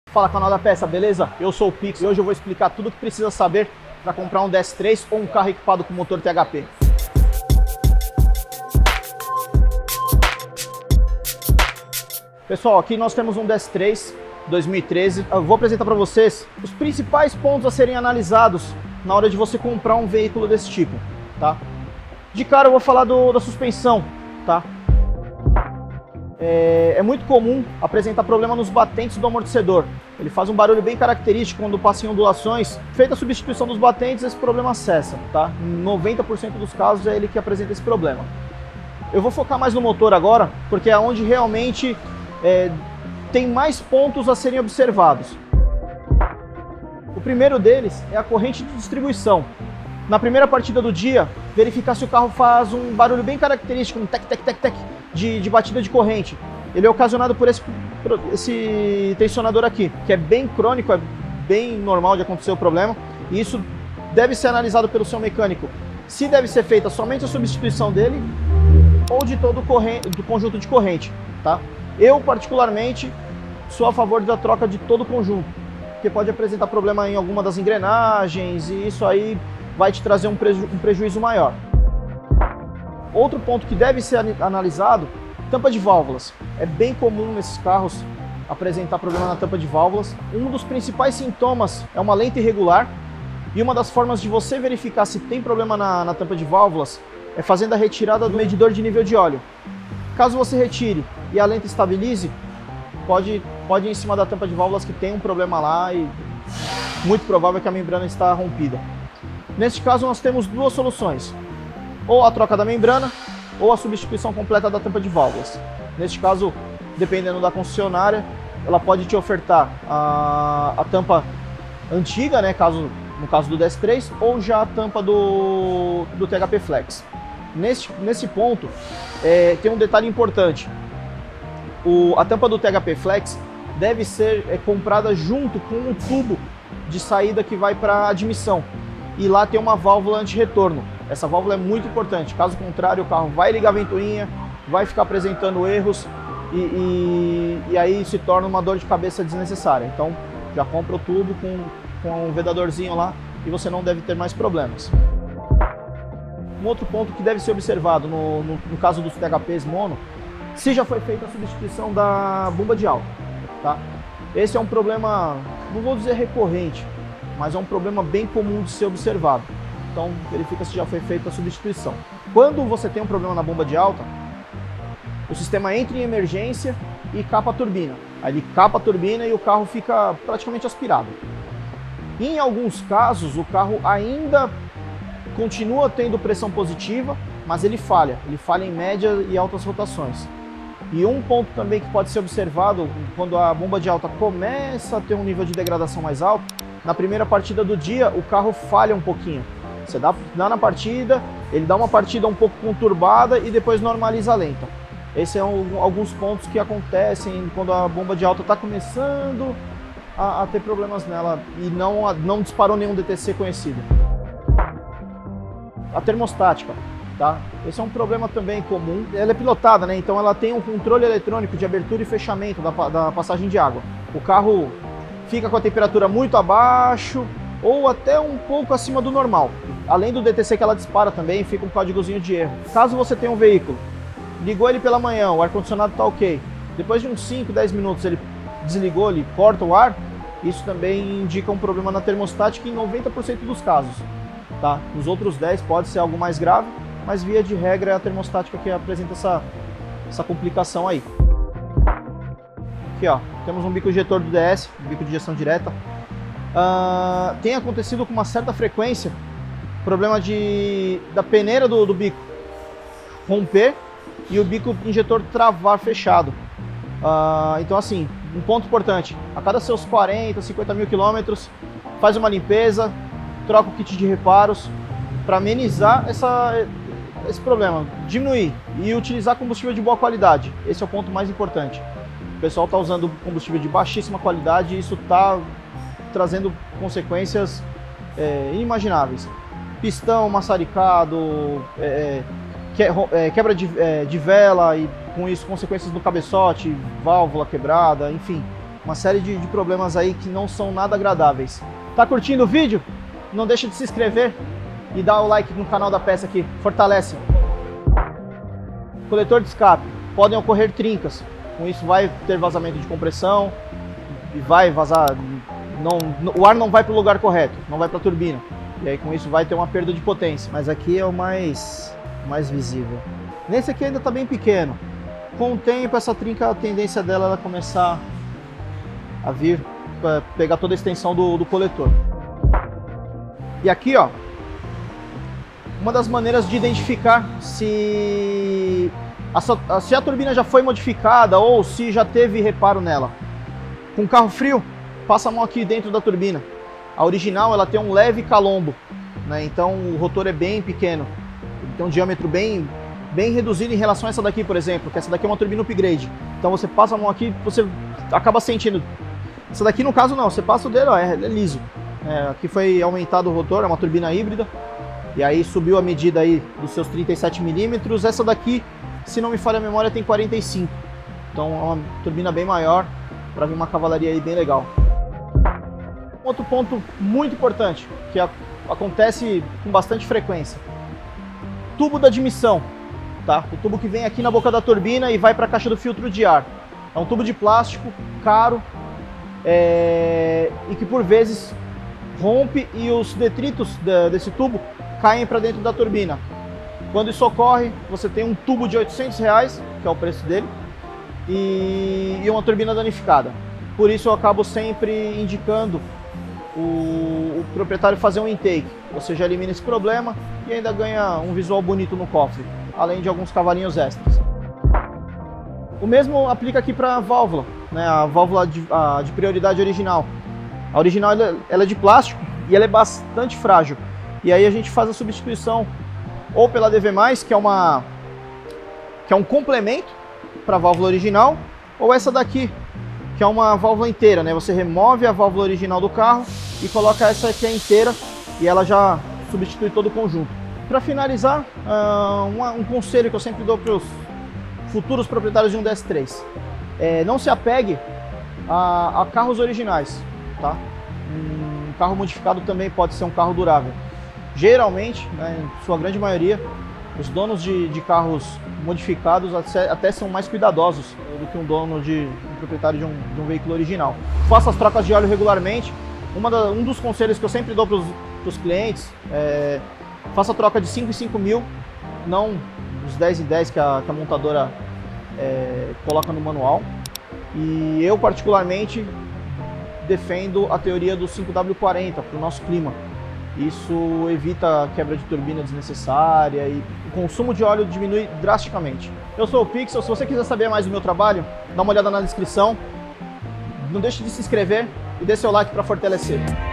Fala, canal da peça, beleza? Eu sou o Pix e hoje eu vou explicar tudo o que precisa saber para comprar um DS3 ou um carro equipado com motor THP. Pessoal, aqui nós temos um DS3 2013. Eu vou apresentar para vocês os principais pontos a serem analisados na hora de você comprar um veículo desse tipo, tá? De cara eu vou falar da suspensão, tá? É muito comum apresentar problema nos batentes do amortecedor. Ele faz um barulho bem característico quando passa em ondulações. Feita a substituição dos batentes, esse problema cessa, tá? Em 90% dos casos é ele que apresenta esse problema. Eu vou focar mais no motor agora, porque é onde realmente tem mais pontos a serem observados. O primeiro deles é a corrente de distribuição. Na primeira partida do dia, verificar se o carro faz um barulho bem característico, um tec-tec-tec-tec de batida de corrente. Ele é ocasionado por esse tensionador aqui, que é bem crônico, é bem normal de acontecer o problema. E isso deve ser analisado pelo seu mecânico. Se deve ser feita somente a substituição dele ou de todo do conjunto de corrente, tá? Eu, particularmente, sou a favor da troca de todo o conjunto, porque pode apresentar problema em alguma das engrenagens e isso aí vai te trazer um prejuízo maior. Outro ponto que deve ser analisado, tampa de válvulas. É bem comum nesses carros apresentar problema na tampa de válvulas. Um dos principais sintomas é uma lenta irregular e uma das formas de você verificar se tem problema na tampa de válvulas é fazendo a retirada do medidor de nível de óleo. Caso você retire e a lenta estabilize, pode ir em cima da tampa de válvulas que tem um problema lá e muito provável que a membrana está rompida. Neste caso nós temos duas soluções, ou a troca da membrana ou a substituição completa da tampa de válvulas. Neste caso, dependendo da concessionária, ela pode te ofertar a tampa antiga, né, no caso do DS3, ou já a tampa do THP Flex. Nesse ponto, tem um detalhe importante. A tampa do THP Flex deve ser comprada junto com o tubo de saída que vai para a admissão. E lá tem uma válvula anti-retorno. Essa válvula é muito importante, caso contrário o carro vai ligar a ventoinha, vai ficar apresentando erros e aí se torna uma dor de cabeça desnecessária. Então já compra o tubo com um vedadorzinho lá e você não deve ter mais problemas. Um outro ponto que deve ser observado no caso dos THPs mono, se já foi feita a substituição da bomba de alta, tá? Esse é um problema, não vou dizer recorrente, mas é um problema bem comum de ser observado. Então verifica se já foi feita a substituição. Quando você tem um problema na bomba de alta, o sistema entra em emergência e capa a turbina. Aí ele capa a turbina e o carro fica praticamente aspirado. Em alguns casos o carro ainda continua tendo pressão positiva, mas ele falha em média e altas rotações. E um ponto também que pode ser observado quando a bomba de alta começa a ter um nível de degradação mais alto, na primeira partida do dia o carro falha um pouquinho. Você dá na partida, ele dá uma partida um pouco conturbada e depois normaliza lenta. Esses são alguns pontos que acontecem quando a bomba de alta está começando a ter problemas nela e não disparou nenhum DTC conhecido. A termostática, tá? Esse é um problema também comum. Ela é pilotada, né? Então ela tem um controle eletrônico de abertura e fechamento da passagem de água. O carro fica com a temperatura muito abaixo ou até um pouco acima do normal. Além do DTC que ela dispara também, fica um códigozinho de erro. Caso você tenha um veículo, ligou ele pela manhã, o ar-condicionado está ok, depois de uns 5, 10 minutos ele desligou, ele corta o ar, isso também indica um problema na termostática em 90% dos casos. Tá? Nos outros 10 pode ser algo mais grave, mas via de regra é a termostática que apresenta essa complicação aí. Aqui ó, temos um bico injetor do DS, bico de injeção direta. Tem acontecido com uma certa frequência problema da peneira do bico romper e o bico injetor travar fechado. Então assim, um ponto importante, a cada seus 40, 50 mil quilômetros, faz uma limpeza, troca o kit de reparos para amenizar esse problema, diminuir e utilizar combustível de boa qualidade. Esse é o ponto mais importante. O pessoal está usando combustível de baixíssima qualidade e isso está trazendo consequências inimagináveis. Pistão maçaricado, quebra de vela e com isso consequências no cabeçote, válvula quebrada, enfim, Uma série de problemas aí que não são nada agradáveis. Tá curtindo o vídeo? Não deixa de se inscrever e dar o like no canal da peça aqui, fortalece. Coletor de escape, podem ocorrer trincas, com isso vai ter vazamento de compressão e vai vazar, o ar não vai para o lugar correto, não vai para a turbina, e aí com isso vai ter uma perda de potência. Mas aqui é o mais visível. Nesse aqui ainda está bem pequeno, com o tempo essa trinca, a tendência dela é ela começar a vir, pegar toda a extensão do coletor. E aqui, ó, uma das maneiras de identificar se a turbina já foi modificada ou se já teve reparo nela. Com carro frio, passa a mão aqui dentro da turbina. A original ela tem um leve calombo, né? Então o rotor é bem pequeno, tem um diâmetro bem reduzido em relação a essa daqui, por exemplo, que essa daqui é uma turbina upgrade. Então você passa a mão aqui, você acaba sentindo. Essa daqui no caso não, você passa o dedo, ó, é liso. Aqui foi aumentado o rotor, é uma turbina híbrida. E aí subiu a medida aí dos seus 37 milímetros. Essa daqui, se não me falha a memória, tem 45. Então é uma turbina bem maior, para vir uma cavalaria aí bem legal. Outro ponto muito importante, que acontece com bastante frequência. Tubo da admissão, tá? O tubo que vem aqui na boca da turbina e vai para a caixa do filtro de ar. É um tubo de plástico, caro, e que por vezes rompe e os detritos desse tubo caem para dentro da turbina. Quando isso ocorre, você tem um tubo de R$800, que é o preço dele, e uma turbina danificada. Por isso eu acabo sempre indicando o proprietário fazer um intake. Você já elimina esse problema e ainda ganha um visual bonito no cofre, além de alguns cavalinhos extras. O mesmo aplica aqui para a válvula, né? A válvula de prioridade original. A original ela é de plástico e ela é bastante frágil. E aí a gente faz a substituição ou pela DV+, que é um complemento para a válvula original, ou essa daqui, que é uma válvula inteira, né? Você remove a válvula original do carro e coloca essa aqui inteira e ela já substitui todo o conjunto. Para finalizar, um conselho que eu sempre dou para os futuros proprietários de um DS3. Não se apegue a carros originais, tá? Um carro modificado também pode ser um carro durável. Geralmente, né, em sua grande maioria, os donos de carros modificados até são mais cuidadosos do que um proprietário de um veículo original. Faça as trocas de óleo regularmente. Um dos conselhos que eu sempre dou para os clientes é: faça a troca de 5 em 5 mil, não os 10 em 10 que a montadora coloca no manual. E eu particularmente defendo a teoria do 5W40 para o nosso clima. Isso evita a quebra de turbina desnecessária e o consumo de óleo diminui drasticamente. Eu sou o Pixel, se você quiser saber mais do meu trabalho, dá uma olhada na descrição. Não deixe de se inscrever e dê seu like para fortalecer.